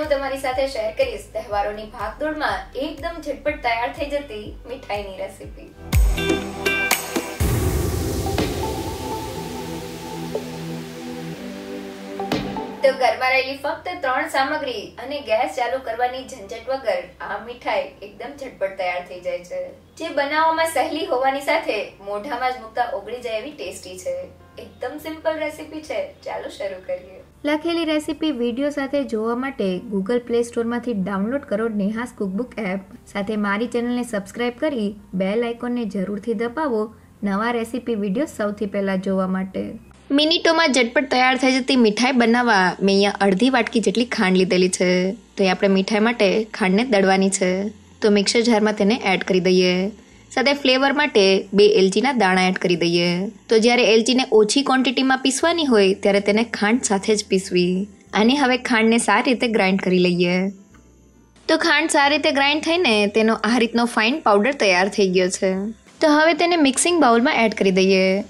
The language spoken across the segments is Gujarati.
તમારી સાથે શેર કરીશ તહેવારોની ભાગદોડમાં એકદમ ઝટપટ તૈયાર થઈ જતી મીઠાઈની રેસીપી। તો ઘરમાં રહેલી ફક્ત 3 સામગ્રી અને ગેસ ચાલુ કરવાની ઝંઝટ વગર આ મીઠાઈ એકદમ ઝટપટ તૈયાર થઈ જાય છે, જે બનાવવામાં સહેલી હોવાની સાથે મોઢામાં જ મૂકતા ઓગળી જાય એવી ટેસ્ટી છે। એકદમ સિમ્પલ રેસીપી છે, ચાલો શરૂ કરીએ। લખેલી રેસીપી વિડીયો સાથે જોવા માટે ગૂગલ પ્લે સ્ટોરમાંથી ડાઉનલોડ કરો નેહાસ કુકબુક એપ। સાથે મારી ચેનલને સબસ્ક્રાઇબ કરી બેલ આઇકોનને જરૂરથી દબાવો નવા રેસીપી વિડીયો સૌથી પહેલા જોવા માટે। મિનિટોમાં ઝટપટ તૈયાર થઈ જતી મીઠાઈ બનાવવા મેં અહીંયા અડધી વાટકી જેટલી ખાંડ લીધેલી છે। તો આપણે મીઠાઈ માટે ખાંડને દળવાની છે, તો મિક્સર જારમાં તેને એડ કરી દઈએ। સાથે ફ્લેવર માટે 2 એલચીના દાણા એડ કરી દઈએ। તો જ્યારે એલચીને ઓછી ક્વોન્ટિટીમાં પીસવાની હોય ત્યારે તેને ખાંડ સાથે જ પીસવી। અને હવે ખાંડને સારી રીતે ગ્રાઇન્ડ કરી લઈએ। તો ખાંડ સારી રીતે ગ્રાઇન્ડ થઈને તેનો આ રીતનો ફાઇન પાવડર તૈયાર થઈ ગયો છે। તો હવે તેને મિક્સિંગ બાઉલમાં એડ કરી દઈએ।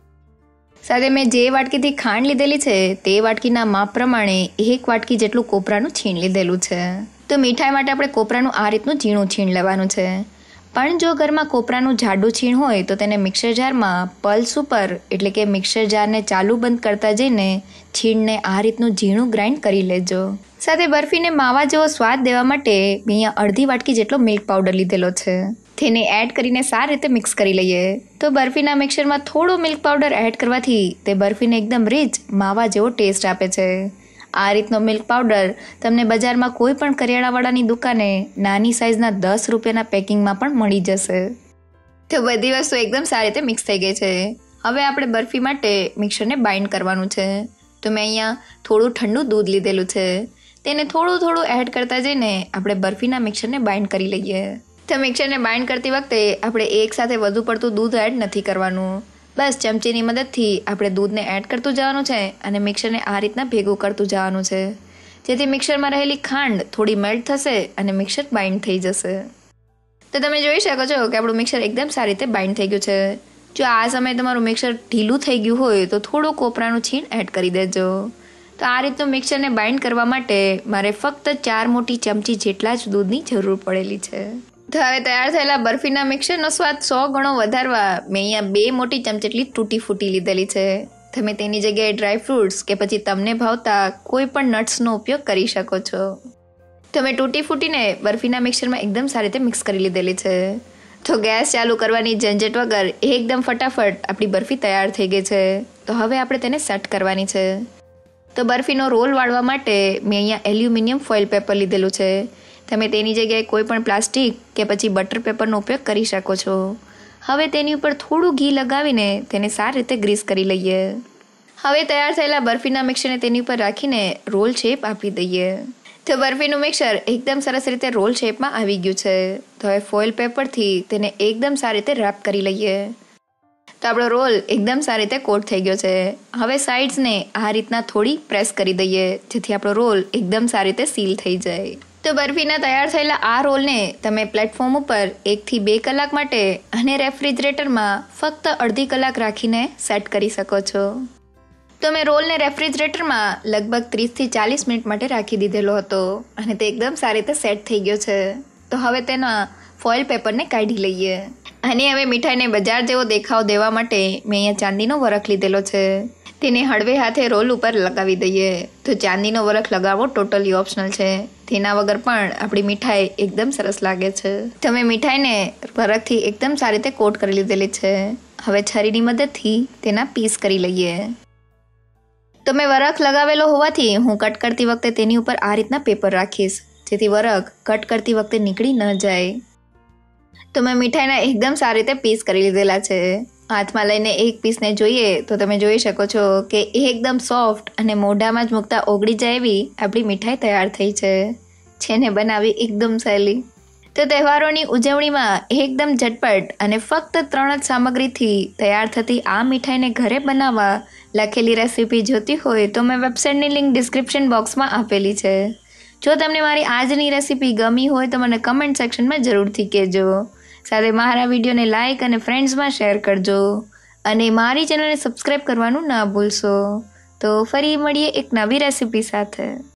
સાથે મેં જે વાટકીથી ખાંડ લીધેલી છે તે વાટકીના માપ પ્રમાણે 1 વાટકી જેટલું કોપરાનું છીણ લીધેલું છે। તો મીઠાઈ માટે આપણે કોપરાનું આ રીતનું ઝીણું છીણ લેવાનું છે, પણ જો ઘરમાં કોપરાનું જાડું છીણ હોય તો તેને મિક્સર જારમાં પલ્સ ઉપર એટલે કે મિક્સર જારને ચાલુ બંધ કરતા જઈને છીણને આ રીતનું ઝીણું ગ્રાઇન્ડ કરી લેજો। સાથે બરફીને માવા જેવો સ્વાદ દેવા માટે મેં અહીંયા અડધી વાટકી જેટલો મિલ્ક પાવડર લીધેલો છે, તેને એડ કરીને સારી રીતે મિક્સ કરી લઈએ। તો બરફીના મિક્સરમાં થોડો મિલ્ક પાવડર એડ કરવાથી તે બરફીને એકદમ રીચ માવા જેવો ટેસ્ટ આપે છે। આ રીતનો મિલ્ક પાવડર તમને બજારમાં કોઈ પણ કરિયાણાવાળાની દુકાને નાની સાઇઝના 10 રૂપિયાના પેકિંગમાં પણ મળી જશે। તો બધી વસ્તુ એકદમ સારી રીતે મિક્સ થઈ ગઈ છે। હવે આપણે બરફી માટે મિક્સરને બાઇન્ડ કરવાનું છે। તો મેં અહીંયા થોડું ઠંડુ દૂધ લીધેલું છે, તેને થોડું એડ કરતા જઈને આપણે બરફીના મિક્સરને બાઇન્ડ કરી લઈએ। તો મિક્સરને બાઇન્ડ કરતી વખતે આપણે એકસાથે વધુ પડતું દૂધ એડ નથી કરવાનું, બસ ચમચીની મદદથી આપણે દૂધને એડ કરતું જવાનું છે અને મિક્સરને આ રીતના ભેગું કરતું જવાનું છે, જેથી મિક્સરમાં રહેલી ખાંડ થોડી મેલ્ટ થશે અને મિક્સર બાઇન્ડ થઈ જશે। તો તમે જોઈ શકો છો કે આપણું મિક્સર એકદમ સારી રીતે બાઇન્ડ થઈ ગયું છે। જો આ સમયે તમારું મિક્સર ઢીલું થઈ ગયું હોય તો થોડું કોપરાનું છીણ એડ કરી દેજો। તો આ રીતનું મિક્સરને બાઇન્ડ કરવા માટે મારે ફક્ત 4 મોટી ચમચી જેટલા જ દૂધની જરૂર પડેલી છે। તો હવે તૈયાર થયેલા બરફીના મિક્સરનો સ્વાદ 100 ગણો વધારવા મેં અહીંયા 2 મોટી ચમચી જેટલી તૂટી ફૂટી લીધેલી છે। તમે તેની જગ્યાએ ડ્રાય ફ્રૂટ્સ કે પછી તમને ભાવતા કોઈ પણ નટ્સનો ઉપયોગ કરી શકો છો। તમે તૂટી ફૂટીને બરફીના મિક્સરમાં એકદમ સારી રીતે મિક્સ કરી લીધેલી છે। તો ગેસ ચાલુ કરવાની ઝંઝટ વગર એકદમ ફટાફટ આપણી બરફી તૈયાર થઈ ગઈ છે। તો હવે આપણે તેને સેટ કરવાની છે। તો બરફીનો રોલ વાળવા માટે મેં અહીંયા એલ્યુમિનિયમ ફોઇલ પેપર લીધેલું છે, તમે તેની જગ્યાએ કોઈ પણ પ્લાસ્ટિક કે પછી બટર પેપરનો ઉપયોગ કરી શકો છો। હવે તેની ઉપર થોડું ઘી લગાવીને તેને સારી રીતે ગ્રીસ કરી લઈએ। હવે તૈયાર થયેલા બરફીના મિક્સરને તેની ઉપર રાખીને રોલ શેપ આપી દઈએ। તો બરફીનું મિક્સર એકદમ સરસ રીતે રોલ શેપમાં આવી ગયું છે। તો હવે ફોઇલ પેપરથી તેને એકદમ સારી રીતે રેપ કરી લઈએ। તો આપણો રોલ એકદમ સારી રીતે કોટ થઈ ગયો છે। હવે સાઇડ્સને આ રીતના થોડી પ્રેસ કરી દઈએ, જેથી આપણો રોલ એકદમ સારી રીતે સીલ થઈ જાય। તો બરફીના તૈયાર થયેલા આ રોલને તમે પ્લેટફોર્મ ઉપર 1 થી 2 કલાક માટે અને રેફ્રિજરેટરમાં ફક્ત અડધી કલાક રાખીને સેટ કરી શકો છો। તો મેં રોલને રેફ્રિજરેટરમાં લગભગ 30 થી 40 મિનિટ માટે રાખી દીધેલો હતો અને તે એકદમ સારી રીતે સેટ થઈ ગયો છે। તો હવે તેના ફોઇલ પેપરને કાઢી લઈએ અને હવે મીઠાઈને બજાર જેવો દેખાવ દેવા માટે મેં અહીંયા ચાંદીનો વરખ લીધેલો છે, તેને હળવે હાથે રોલ ઉપર લગાવી દઈએ। તો ચાંદીનો વરખ લગાવવો ટોટલી ઓપ્શનલ છે, તેના વગર પણ આપણી મીઠાઈ એકદમ સરસ લાગે છે। તમે મીઠાઈને વરખથી એકદમ સારી રીતે કોટ કરી લીધેલી છે। હવે છરીની મદદથી તેના પીસ કરી લઈએ। તો મેં વરખ લગાવેલો હોવાથી હું કટ કરતી વખતે તેની ઉપર આ રીતના પેપર રાખીશ, જેથી વરખ કટ કરતી વખતે નીકળી ન જાય। તો મેં મીઠાઈના એકદમ સારી રીતે પીસ કરી લીધેલા છે। હાથમાં લઈને એક પીસને જોઈએ તો તમે જોઈ શકો છો કે એકદમ સોફ્ટ અને મોઢામાં જ મૂકતા ઓગળી જાય એવી આપણી મીઠાઈ તૈયાર થઈ છે, જેને બનાવવી એકદમ સહેલી। તો તહેવારોની ઉજવણીમાં એકદમ ઝટપટ અને ફક્ત 3 જ સામગ્રીથી તૈયાર થતી આ મીઠાઈને ઘરે બનાવવા લખેલી રેસીપી જોતી હોય તો મેં વેબસાઇટની લિંક ડિસ્ક્રિપ્શન બોક્સમાં આપેલી છે। જો તમને મારી આજની રેસીપી ગમી હોય તો મને કમેન્ટ સેક્શનમાં જરૂરથી કહેજો। સાથે મારા વિડીયોને લાઇક અને ફ્રેન્ડ્સમાં શેર કરજો અને મારી ચેનલને સબસ્ક્રાઈબ કરવાનું ના ભૂલશો। તો ફરી મળીએ એક નવી રેસીપી સાથે।